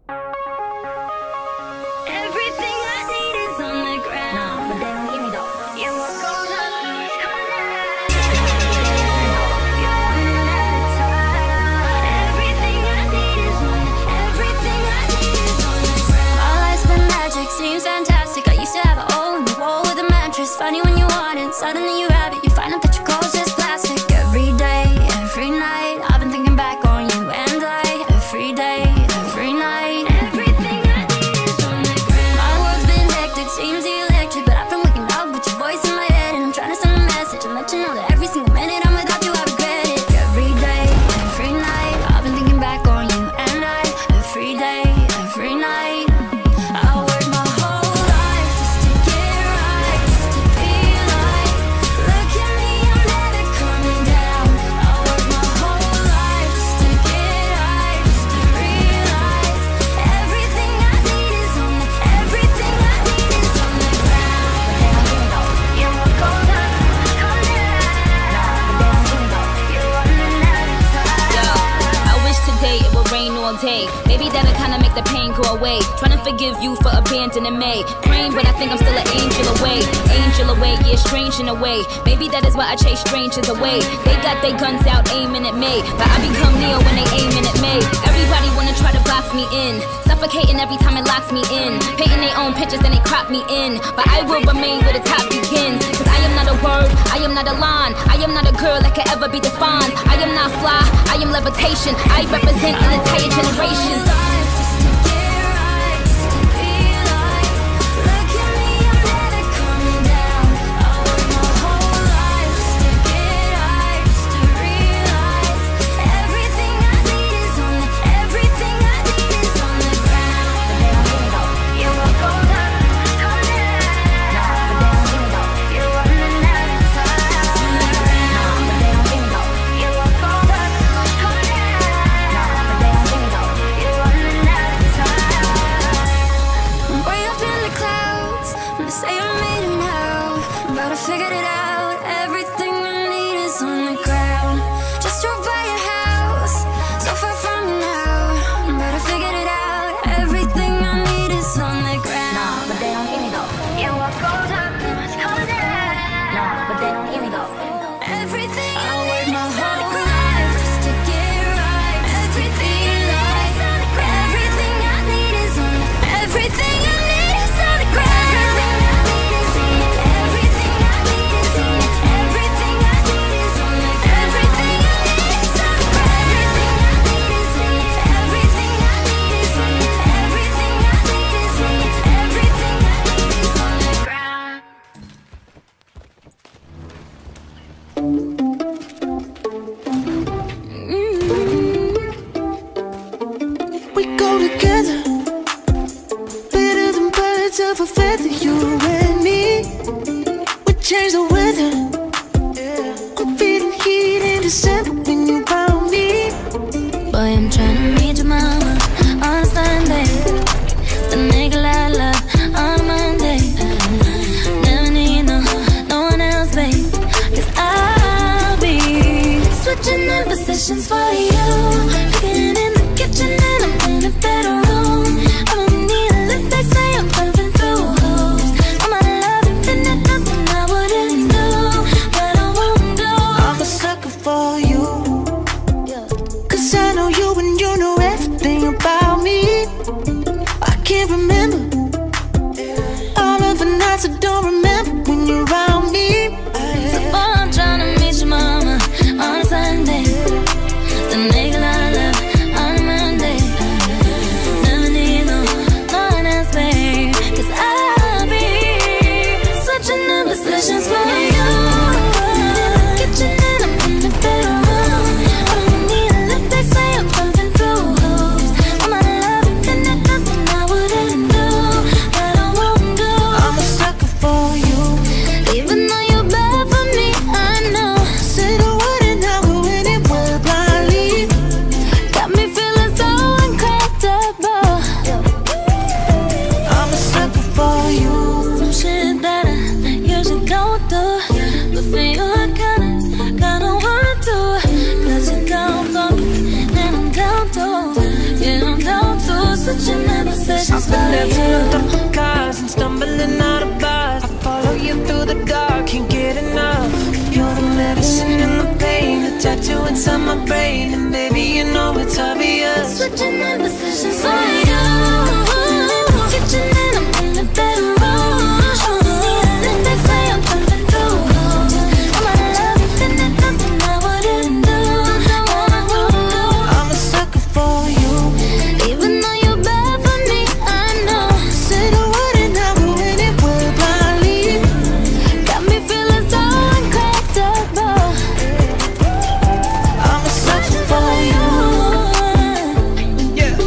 Everything I need is on the ground. Nah, but they don't give me though. You walk on up, come down. You want another time. Everything I need is on. Everything I need is on the ground. My life's been magic, seems fantastic. I used to have a hole in the wall with a mattress. Funny when you want it, suddenly you have it. You find out that your clothes just plastic. Every day, every night, I've been thinking back on you and I. Every day, every night. Everything I need is on the ground. My world's been hectic, seems electric, but I've been waking up with your voice in my head, and I'm trying to send a message and let you know that every single minute I'm without you, I regret it. Every day, every night, I've been thinking back on you and I. Every day, every night, I work my whole life just to get right, just to be like. Look at me, I'm never coming down. I work my whole life just to get right, just to realize everything I need is on the. Everything I need is on the ground. But they don't give me though. You walk on up, come down. But they don't give me though. You want another time. Yo, I wish today it would rain all day. Maybe that'll kinda make the pain go away. Trying to forgive you for abandoning me. Praying, but I think I'm still an angel away. Angel away, yeah, strange in a way. Maybe that is why I chase strangers away. They got their guns out aiming at me, but I become Neo when they aiming at me. Everybody wanna try to box me in, suffocating every time it locks me in. Painting their own pictures, then they crop me in. But I will remain where the top begins. Cause I am not a word, I am not a line. I am not a girl that can ever be defined. I am not fly, I am levitation. I represent an entire generation. Life just to get right, just to be like. Look at me, I'm never coming down. I work my whole life just to get right, just to realize everything I need is on the. Everything I need is on the ground. But they don't give me though. You walk on up, come down. Nah, but they don't give me though. You want another time. Nah, but they don't give me though. You walk on up, come down. Nah, but they don't give me though. You want another time. I'm way up in the clouds, and they say I made it now, but I figured it out. Everything I need is on the ground. Just drove by your house, so far from you now, but I figured it out. Everything I need is on the ground. Nah, but they don't give me though. You walk on up, come down. Nah, but they don't give me though. Everything I work my whole life just to get right. Everything like everything I need is on. Everything I need is on the ground. Everything I need is on. Everything I need is on. Everything I need is on the ground. Everything I need is on. Everything I need is on. Everything I need is on. Everything I need is on the ground. We go together, better than birds of a feather, you and me. We change the weather. I'm feeling heat in December when you found me. Boy, I'm trying to meet your mama on a Sunday. The nigga I love on a Monday. Never need no one else, babe. Cause I'll be switching in positions for you. Cooking in the kitchen and I'm in the bedroom. I don't need a lip, they say I'm pumping through holes. I'm out of love, infinite, nothing I wouldn't do, but I won't do. I'm a sucker for you, cause I know you and you know everything about me. I can't remember all of the nights I don't remember when you're around me. So boy, I'm trying to meet your mama on a Sunday. The nigga I love on a Monday. Never need no one else, babe. Cause I'll be switching in positions for you. In the kitchen and I'm in the bedroom. I don't need a lip, they say I'm pumping through holes. I'm out of love, infinite, nothing I wouldn't do, but I won't do. I'm a sucker for you. bouncing on top of cars and stumbling out of bars. I follow you through the dark, can't get enough. You're the medicine and the pain, the tattoo inside my brain, and baby, you know it's obvious. Switching the positions for you. Kitchen and I'm in the bedroom. Then they say I'm coming through. I'm a love, then there's nothing I wouldn't do. I'm a sucker for you, Even though you're bad for me, I know. say the word and I'll go anywhere blindly. Got me feeling so incredible. I'm a sucker for you. Yeah.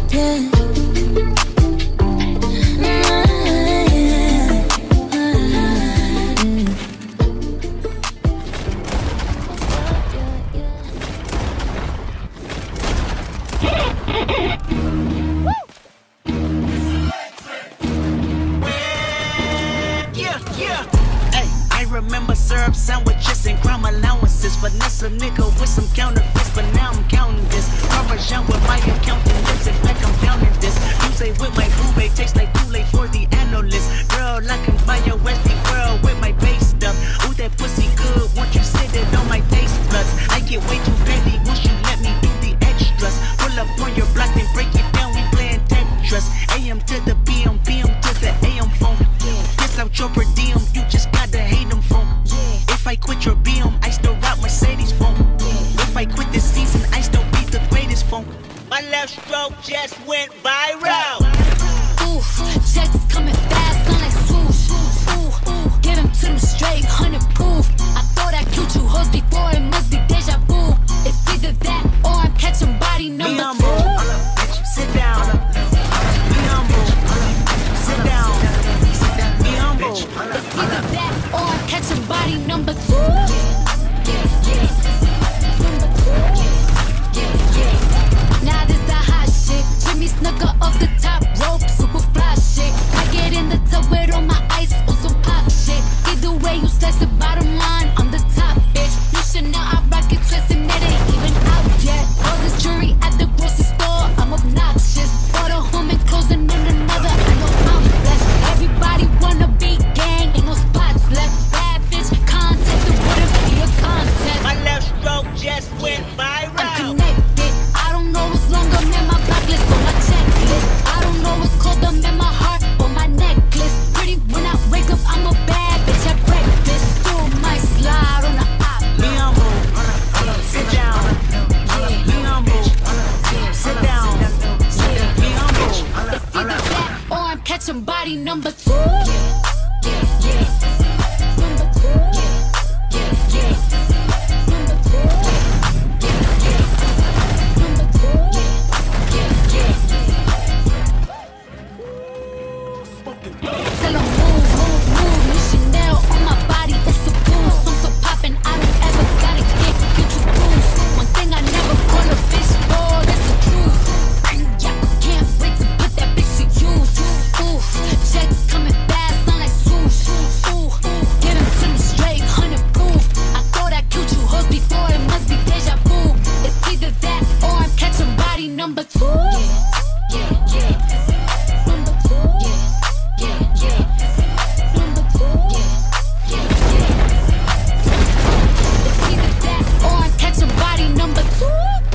Hey, I remember syrup sandwiches and crime allowances. Finesse a nigga with some counterfeits, but now I'm counting this. Parmesan with my accountant lips, in fact I'm counting this. You say with my boo babe, tastes like Kool-Aid for the analyst. Girl, I can buy your Westie world with my base stuff. Ooh, that pussy good, won't you sit it on my taste buds? I get way too petty once you let me do the extras. Pull up on your block and break it down, we playing Tetris. AM to the PM, PM to the AM phone. Piss out your per diem, you just gotta hate them phone. If I quit your BM, I still rock Mercedes phone. If I quit this season, I still be the greatest phone. My left stroke just went viral. Ooh, checks coming fast, sound like swoosh. Ooh, ooh, give him to them straight, 100 proof. I thought I killed you hoes before, it must be deja vu. It's either that or I'm catching body Be number humble, 2. bitch, sit down. Be humble, sit down. Be humble. It's either that or I'm catching body number 2. Now this the hot shit. Jimmy Snooker off the top rope, super fly shit. I get in the tub with all my ice on some pop shit. Either way you slice the bottom line, I'm the top bitch. You should know I rock it twice and it ain't even out yet. All this jewelry at the grocery store, I'm obnoxious. Bought a home and closing in another, I know I'm blessed. Everybody wanna be gang, ain't no spots left. Bad bitch contest, it wouldn't be a contest. My left stroke just went I'm viral. connected. I don't know what's longer than my blacklist on my checklist. I don't know what's colder than my heart or my necklace. Pretty when I wake up, I'm a bad bitch at breakfast. You might slide on the op. Be humble, sit down. Be humble, sit down. Be humble. It's either that or I'm catching body number 2. Number 2. Number 2. Number 2. Tell 'em move, move, move. New Chanel on my body, it's a boost. I'm so poppin', I don't ever gotta get you boost. One thing I never call a bitch for, that's the truth. Yeah, can't wait to put that bitch to use. Ooh, checks coming fast, sound like swoosh. Ooh, get 'em to me straight, 100 proof. I thought I killed you hoes before, it must be deja vu. It's either that or I'm catching body number 2. Number 2. Number 2. It's either that or I'm catching body number 2.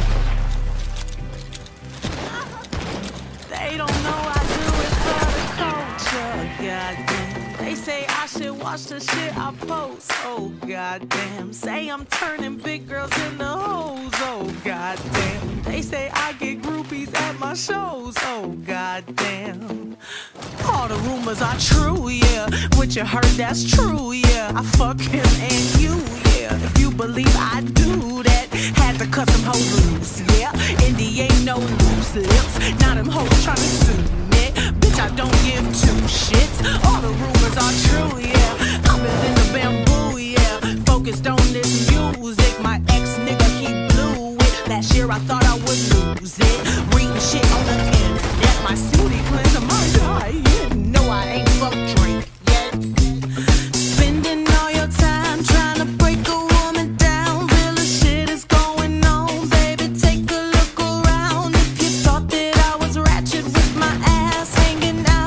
They don't know I do it for the culture, goddamn. They say I should watch the shit I post, oh goddamn. Say I'm turning big girls into hoes, oh goddamn. They say I get groupies at my shows, oh goddamn. All the rumors are true, yeah. What you heard, that's true, yeah. I fuck him and you, yeah. If you believe I do that, had to cut some hoes loose, yeah. Indy ain't no loose lips. Now them hoes tryna sue me. Bitch, I don't give two shits. All the rumors are true, yeah. I've been in the bamboo, yeah. Focused on this music. My ex-nigga, he blew it. Last year I thought I would lose it. Reading shit on the internet. My city cleanser, my eye. You know I ain't fucked Drake yet. Spending all your time trying to break a woman down. Real shit is going on, baby. Take a look around. If you thought that I was ratchet with my ass hanging out.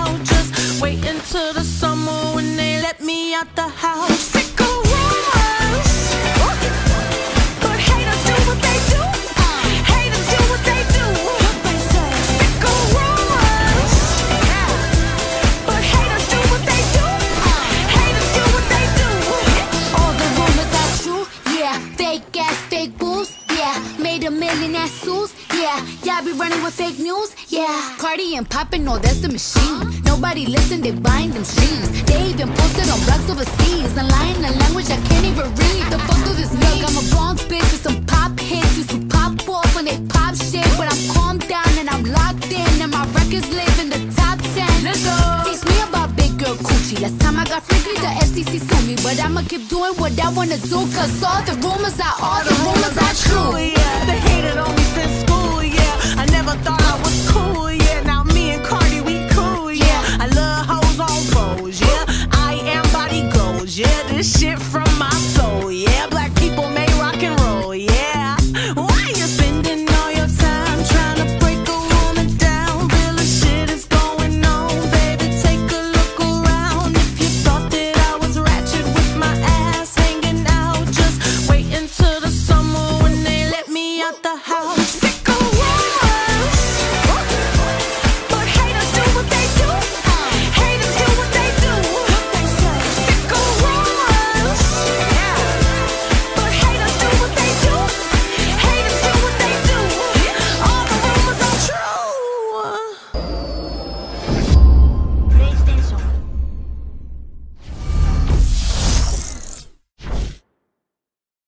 me out the house. Sick of rumors, but haters do what they do. Haters do what they do. Sick of rumors, but haters do what they do. Haters do what they do. All the rumors are true, yeah. Fake ass, fake boobs, yeah. Made $1 million ass suits, yeah. Y'all be running with fake news, yeah. Cardi and poppin', no, that's the machine. Nobody listen, they buying them streams. They even posted on blogs overseas and lying in a language I can't even read. The fuck do this mean? I'm a Bronx bitch with some pop hits. Used to pop off when they pop shit, but I'm calmed down and I'm locked in, and my records live in the top 10. Let's go. Teach me about big girl coochie. Last time I got freaky, the FCC sued me, but I'ma keep doing what I wanna do, cause all the rumors are true. Yeah, they hated on me since school, yeah. I never thought